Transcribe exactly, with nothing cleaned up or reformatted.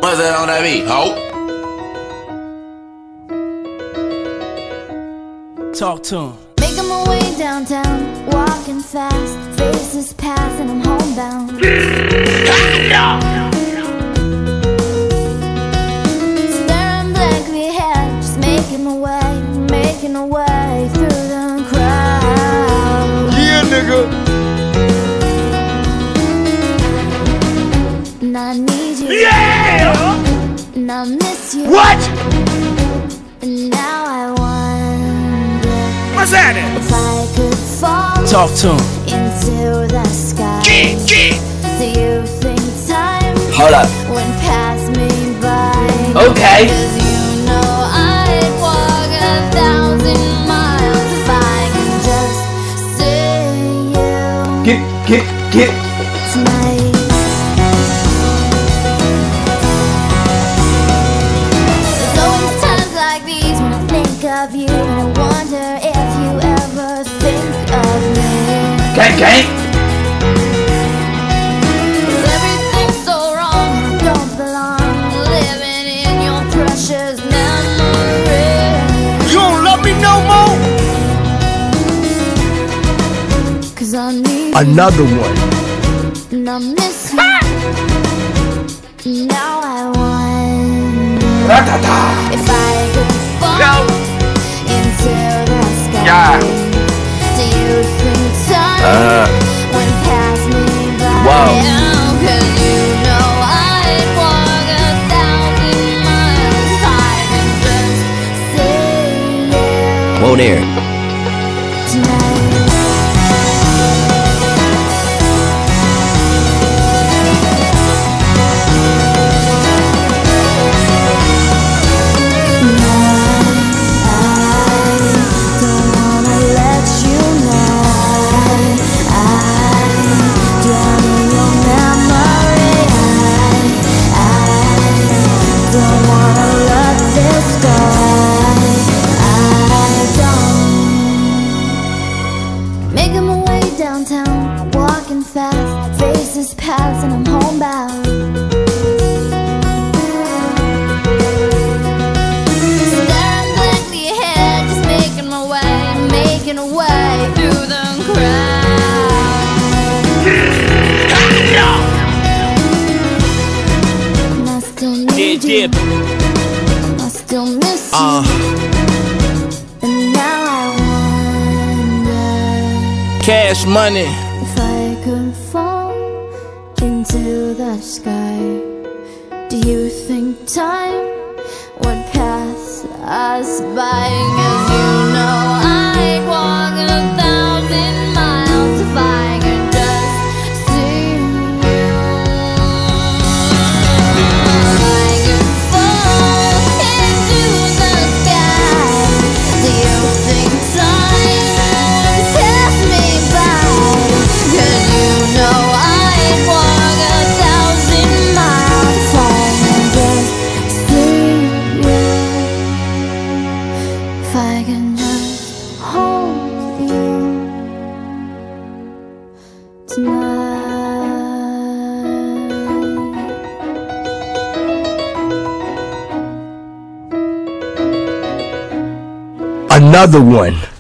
Put that on that beat, ho. Talk to him. Making my way downtown, walking fast, faces pass and I'm homebound. Staring blankly ahead, just making my way, making my way through the crowd. Yeah, nigga. And I need you. Yeah! And I miss you. What? And now I wonder What's that? if I could fall Talk to him. into the sky. Get, get. Do you think time Hold up. would pass me by? Okay. 'Cause you know I'd walk a thousand miles if I can just see you Get, get, get. tonight. There's always times like these when I think of you, and I wonder if you ever think of me. Gang, gang. Everything's so wrong, I don't belong, living in your precious memory. You don't love me no more? 'Cause I need Another one. you, and I miss you. Now I wonder Ra-ta-ta. if I could fall No. into the sky. Yeah. Do you think time Uh. would pass me by? Wow. Cause you know I'd walk a thousand miles if I could just see you Whoa there. tonight. Making my way downtown, walking fast, faces pass and I'm homebound. Staring blankly ahead, just making my way, making a way through the crowd. And I still need Yeah, you, yeah. I still miss you. Uh, And now I wonder cash money. if I could fall into the sky. Do you think time would pass us by? 'Cause you know I'd walk a thousand miles if I could just see you. If I could fall into the sky, do you think time would pass me by? 'Cause you know I'd walk a thousand miles if I can just see you. If I can just hold you tonight. Another one.